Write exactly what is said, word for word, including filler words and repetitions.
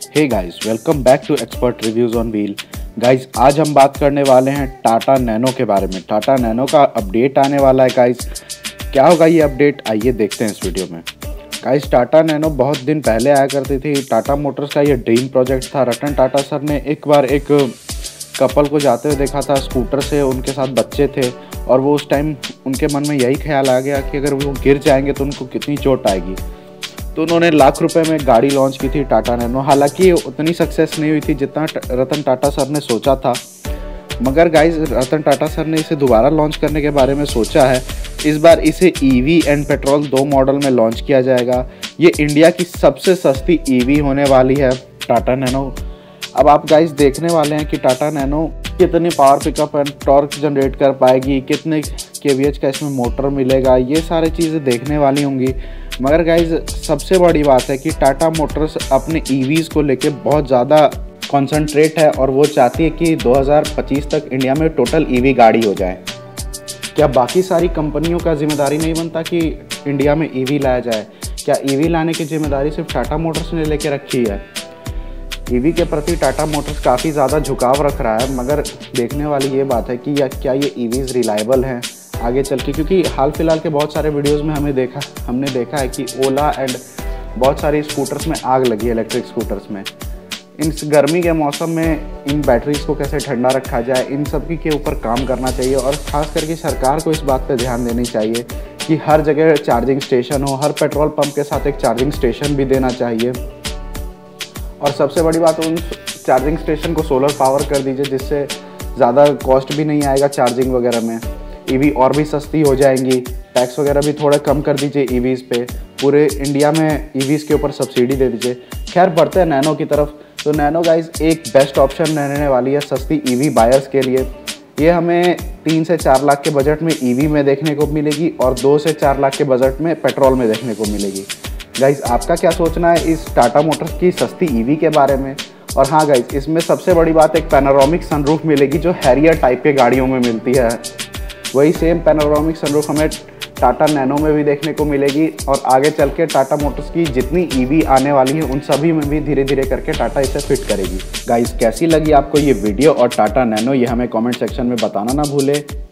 Hey guys, welcome back to expert reviews on wheel. Guys, आज हम बात करने वाले हैं टाटा नैनो के बारे में। टाटा नैनो का अपडेट आने वाला है गाइस। क्या होगा ये अपडेट, आइए देखते हैं इस वीडियो में। गाइस, टाटा नैनो बहुत दिन पहले आया करती थी। टाटा मोटर्स का ये ड्रीम प्रोजेक्ट था। रतन टाटा सर ने एक बार एक कपल को जाते हुए देखा था स्कूटर से, उनके साथ बच्चे थे और वो उस टाइम उनके मन में यही ख्याल आ गया कि अगर वो गिर जाएंगे तो उनको कितनी चोट आएगी। तो उन्होंने लाख रुपए में गाड़ी लॉन्च की थी टाटा नैनो। हालांकि उतनी सक्सेस नहीं हुई थी जितना रतन टाटा सर ने सोचा था, मगर गाइस रतन टाटा सर ने इसे दोबारा लॉन्च करने के बारे में सोचा है। इस बार इसे ईवी एंड पेट्रोल दो मॉडल में लॉन्च किया जाएगा। ये इंडिया की सबसे सस्ती ईवी होने वाली है टाटा नैनो। अब आप गाइस देखने वाले हैं कि टाटा नैनो कितनी power pickup and torque generate कर पाएगी, कितने केवीएच का इसमें मोटर मिलेगा, ये सारी चीज़ें देखने वाली होंगी। मगर गाइज सबसे बड़ी बात है कि टाटा मोटर्स अपने ईवीज़ को लेके बहुत ज़्यादा कॉन्सेंट्रेट है और वो चाहती है कि दो हज़ार पच्चीस तक इंडिया में टोटल ईवी गाड़ी हो जाए। क्या बाकी सारी कंपनियों का जिम्मेदारी नहीं बनता कि इंडिया में ईवी लाया जाए? क्या ईवी लाने की जिम्मेदारी सिर्फ टाटा मोटर्स ने लेके रखी है? ईवी के प्रति टाटा मोटर्स काफ़ी ज़्यादा झुकाव रख रहा है, मगर देखने वाली ये बात है कि या क्या ये ईवीज़ रिलायबल हैं आगे चल के। क्योंकि हाल फिलहाल के बहुत सारे वीडियोस में हमें देखा हमने देखा है कि ओला एंड बहुत सारी स्कूटर्स में आग लगी है, इलेक्ट्रिक स्कूटर्स में। इन गर्मी के मौसम में इन बैटरीज को कैसे ठंडा रखा जाए, इन सब के ऊपर काम करना चाहिए। और ख़ास करके सरकार को इस बात पर ध्यान देनी चाहिए कि हर जगह चार्जिंग स्टेशन हो, हर पेट्रोल पंप के साथ एक चार्जिंग स्टेशन भी देना चाहिए। और सबसे बड़ी बात, उन चार्जिंग स्टेशन को सोलर पावर कर दीजिए, जिससे ज़्यादा कॉस्ट भी नहीं आएगा चार्जिंग वगैरह में। ईवी और भी सस्ती हो जाएंगी। टैक्स वगैरह भी थोड़ा कम कर दीजिए ईवीज़ पे। पूरे इंडिया में ईवीज़ के ऊपर सब्सिडी दे दीजिए। खैर, बढ़ते हैं नैनो की तरफ। तो नैनो गाइज एक बेस्ट ऑप्शन रहने वाली है सस्ती ईवी बायर्स के लिए। ये हमें तीन से चार लाख के बजट में ईवी में देखने को मिलेगी और दो से चार लाख के बजट में पेट्रोल में देखने को मिलेगी। गाइज, आपका क्या सोचना है इस टाटा मोटर्स की सस्ती ईवी के बारे में? और हाँ गाइज, इसमें सबसे बड़ी बात एक पैनोरामिक सनरूफ मिलेगी जो हैरियर टाइप के गाड़ियों में मिलती है। वही सेम पैनोरामिक सनरूफ हमें टाटा नैनो में भी देखने को मिलेगी और आगे चल के टाटा मोटर्स की जितनी ईवी आने वाली है उन सभी में भी धीरे धीरे करके टाटा इसे फिट करेगी। गाइस, कैसी लगी आपको ये वीडियो और टाटा नैनो, ये हमें कमेंट सेक्शन में बताना ना भूले।